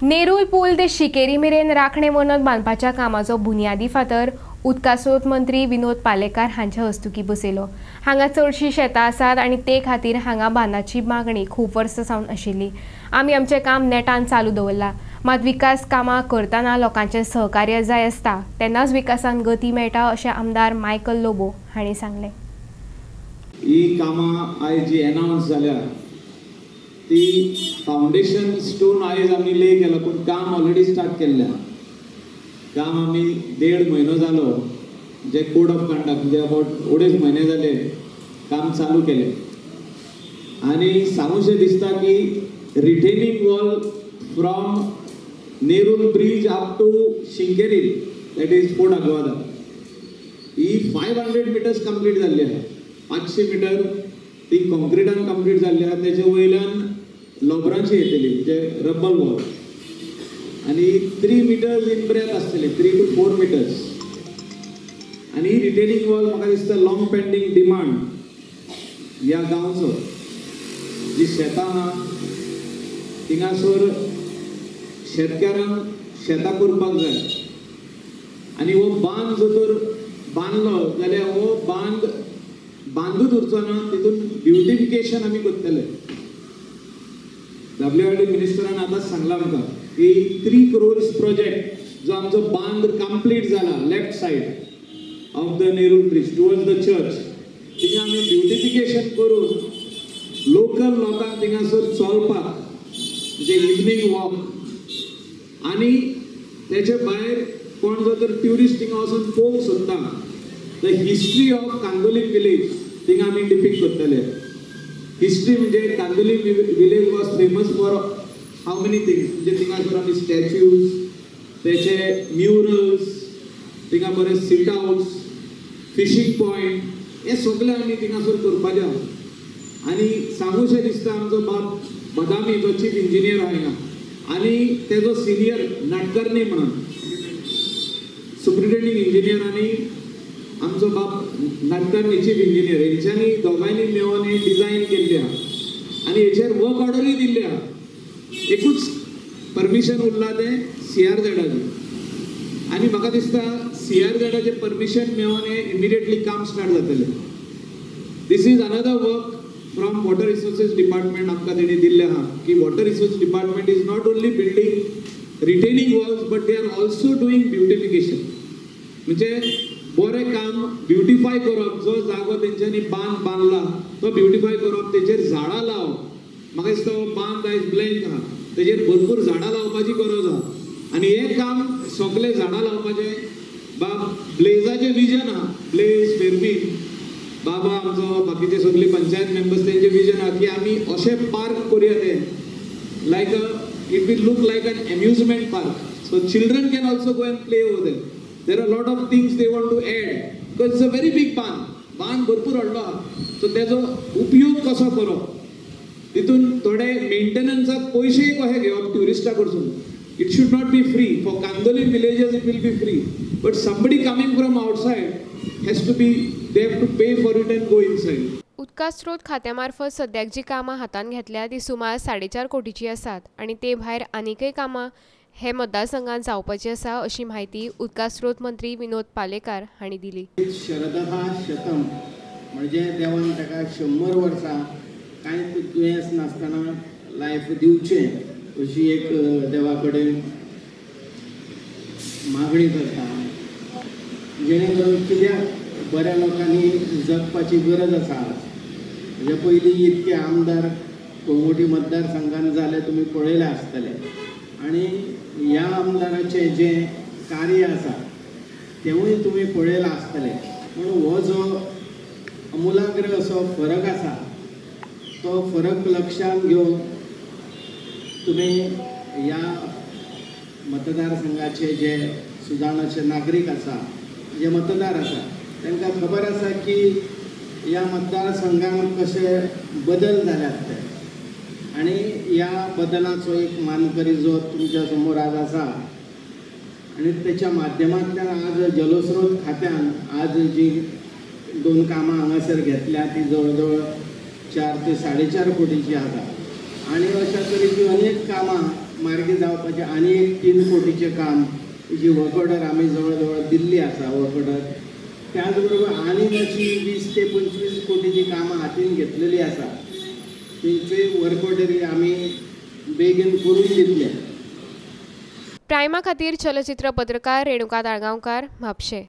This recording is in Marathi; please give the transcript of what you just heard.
नेरूल पूल ते शिकेरी मेरेन राखणे वणत बांदपाच्या कामाचो बुनियादी फातर उदका स्रोत मंत्री विनोद पालेकार हांच्या हस्तुकी बसयलो। हांगा चडशी शेतां आसात आनी ते खातीर हांगा बांदाची मागणी खूब वर्सां सावन आशिल्ली। आमी आमचें काम नेटान चालू दवरला, मात विकास कामां करतना लोकांचें सहकार्य जाय आसता, तेन्नाच विकासान गती मेळटा अशें आमदार मायकल लोबो हांणी सांगलें। ही कामां आयज जी अनाउन्स जाल्या ती फाउंडेशन स्टोन आयज आमी ले केला, पण काम ऑलरेडी स्टार्ट केल्लें आहा। काम आमी 1.5 म्हयनो जालो, जे कोड ऑफ कंडक्ट म्हणजे अबाउट 2.5 म्हयने जाले काम चालू केले। आणि सांगूशें दिसता की retaining wall from Nerul bridge up to Shinkeri, that is fort Aguada, ही 500 मिटर्स कंप्लीट जाल्ली आहा। 500 मिटर ती कॉन्क्रिटान कंप्लीट जाल्ली आहा। तेचे वयल्यान लोबरांची येतली म्हणजे रब्बल वॉल, आणि 3 मिटर्स इन ब्रेथ आसतले, 3 to 4 मिटर्स। आणि ही रिटेनिंग वॉल म्हाका दिसता लॉंग पेंडिंग डिमांड ह्या गांवचो, जी शेतां आहा थिंगासर शेतकारांक शेतां करपाक जाय। आणि हो बांद जर तर बांदलो जाल्यार हो बांद बांदूच उरचो ना, तितून ब्युटिफिकेशन आमी करतले। WRD मिनिस्टरान आतांच सांगला आमकां की 3 crores प्रोजेक्ट जो आमचो बांद कंप्लीट जाला left side of the Nerul bridge towards the church, थिंगा आमी ब्युटिफिकेशन करून लोकल लोकांक थिंगासर चलपाक म्हणजे इवनिंग वॉक, आणि त्याचे भायर कोण जर तर ट्युरिस्ट थिंगा वचून पळोवंक सोदता the history of Candolim village थिंगा आमी डिपिक्ट करतले। हिस्ट्री म्हणजे Candolim village was famous for how many things, म्हणजे थिंगासर आमी स्टॅच्यूज, त्याचे म्युरल्स, थिंगा बरे सिट आउट्स, फिशिंग पॉइंट, हे सगळे आमी थिंगासर करपाचे आहा। आणि सांगूशें दिसता आमचो बाब बदामी जो चीफ इंजिनियर आहा हिंगा, आणि तेजो सिनियर नाटकर्णी म्हणून सुप्रिटेंडिंग इंजिनियर आणि आमचो बाप नाटकर्णी चीफ इंजिनियर, हेंच्यांनी दोगांयनी मेळून हे डिझायन केल्ले आहा आणि हेचेर वर्क ऑर्डरूय दिल्ली आहा। एकूच परमिशन उरला ते CRZाचे, आणि म्हाका दिसता CRZाचे परमिशन मेळून हे इमिडिएटली काम स्टार्ट जातले। This is another work from water resources department आमकां तेणी दिल्ले आहा की water resource department is not only building retaining walls but they are also doing beautification, म्हणजे बरें काम ब्युटिफाय करप। जो जागो तेंच्यांनी बांद बांदला तो ब्युटिफाय करप, तेचेर झाडां लावप। म्हाका दिसता हो बांद आयज ब्लँक आहा, तेचेर भरपूर झाडां लावपाची गरज आहा, आणि हे काम सगळे झाडां लावपाचे बाब ब्लेजाचे विजन आहा। ब्लेज फेर्मीन बाबा आमचो बाकीचे सगळे पंचायत मेंबर्स तेंचे विजन आहा की आमी अशें पार्क करूया ते like it will look like an amusement park, so children can also go and play over there. There are a lot of things they want to add because it's a very big बांद भरपूर व्हडलो आहा। सो तेजो उपयोग कसो करप, तितून थोडे मेंटेनन्साक पयशे कशे घेवप ट्युरिस्टां कडसून। It should not be free for Candolim villages, it will be free, but somebody coming from outside has to be they have to pay for it and go inside. उदका स्रोत खात्यामार्फत सद्याक जी कामां हातान घेतल्या ती सुमार 4.5 कोटीची आसात, आणि ते भायर आनीकय कामां हे मतदारसंघात जावपाची आसा अशी माहिती उदका स्रोत मंत्री विनोद पालेकार हांणी दिली। शरदहा शतम म्हणजे देवान ताका 100 वर्सां कांयच दुयेंस नासतना लायफ दिवचें अशी एक देवा कडेन मागणी करता, जेणे करून कित्याक बऱ्या लोकांनी जगपाची गरज आसा। म्हणजे पयलीं इतके आमदार कोंगुटी मतदारसंघान जाले तुमी पळयले आसतले, आणि ह्या आमदाराचे जे कार्य आसा तेवूय तुमी पळयलां आसतले। म्हणून हो जो अमुलाग्र असो फरक आसा तो फरक लक्षात घेवन तुमी ह्या मतदारसंघाचे जे सुदारणाचे नागरीक आसा, जे मतदार आसा, तांकां खबर आसा की ह्या मतदारसंघान कशे बदल जाल्यात ते, आणि ह्या बदलाचो एक मानकरी जो तुमच्या समोर आज आसा, आणि त्याच्या माध्यमांतल्यान आज जलस्रोत खात्यान आज जी 2 कामां हांगासर घेतल्या ती जवळ 4 ते 4.5 कोटीची आसा, आणि अशा तरेची अनेक कामां मार्गी जावपाचें आनी एक 3 कोटीचें काम जी वर्क ऑर्डर आमी जवळ जवळ दिल्ली आसा वर्क ऑर्डर. त्याच बरोबर आनी अशी 20 ते 25 कोटीची कामां हातीन घेतलेली आसा. तेंचे वर्क ऑर्डरी आमी बेगीन करून दितले. प्रायमा खातीर चलचित्र पत्रकार रेणुका दाळगांवकार म्हापशें.